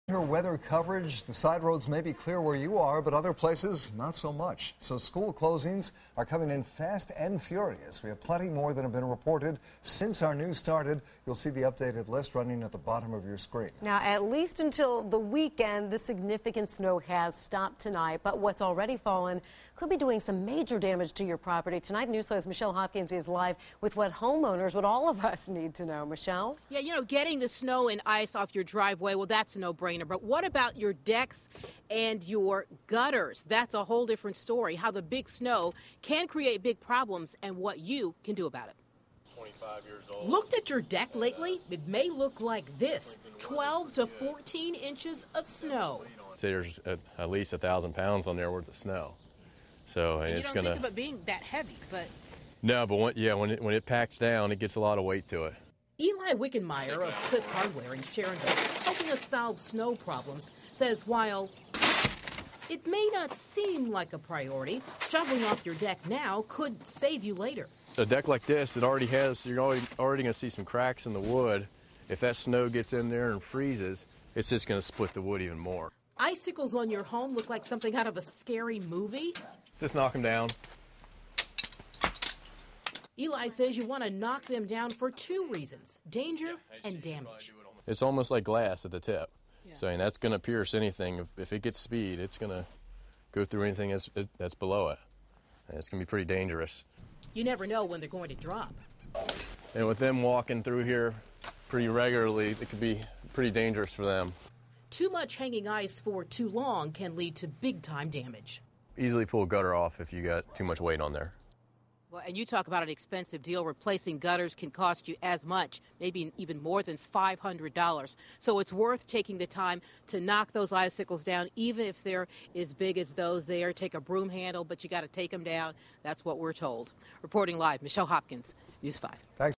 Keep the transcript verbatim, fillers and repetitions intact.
Her weather coverage, the side roads may be clear where you are, but other places not so much. So school closings are coming in fast and furious. We have plenty more than have been reported since our news started. You'll see the updated list running at the bottom of your screen. Now, at least until the weekend, the significant snow has stopped tonight, but what's already fallen could be doing some major damage to your property. Tonight, Newsflow's Michelle Hopkins is live with what homeowners, what all of us need to know. Michelle? Yeah, you know, getting the snow and ice off your driveway, well, that's a no-brainer. But what about your decks and your gutters? That's a whole different story. How the big snow can create big problems and what you can do about it. twenty-five years old. Looked at your deck lately? It may look like this, twelve to fourteen inches of snow. Say there's at, at least a thousand pounds on there worth of snow. So and it's you don't gonna. think of it being that heavy, but. No, but when, yeah, when it when it packs down, it gets a lot of weight to it. Eli Wickenmeyer of Cliffs Hardware in Sharonville, helping us solve snow problems, says while it may not seem like a priority, shoveling off your deck now could save you later. A deck like this, it already has, you're already, already going to see some cracks in the wood. If that snow gets in there and freezes, it's just going to split the wood even more. Icicles on your home look like something out of a scary movie. Just knock them down. Eli says you want to knock them down for two reasons, danger and damage. It's almost like glass at the tip. Yeah. So I mean, that's going to pierce anything. If, if it gets speed, it's going to go through anything that's, that's below it. And it's going to be pretty dangerous. You never know when they're going to drop. And with them walking through here pretty regularly, it could be pretty dangerous for them. Too much hanging ice for too long can lead to big-time damage. Easily pull a gutter off if you got too much weight on there. Well, and you talk about an expensive deal. Replacing gutters can cost you as much, maybe even more than five hundred dollars. So it's worth taking the time to knock those icicles down, even if they're as big as those there. Take a broom handle, but you got to take them down. That's what we're told. Reporting live, Michelle Hopkins, News five. Thanks.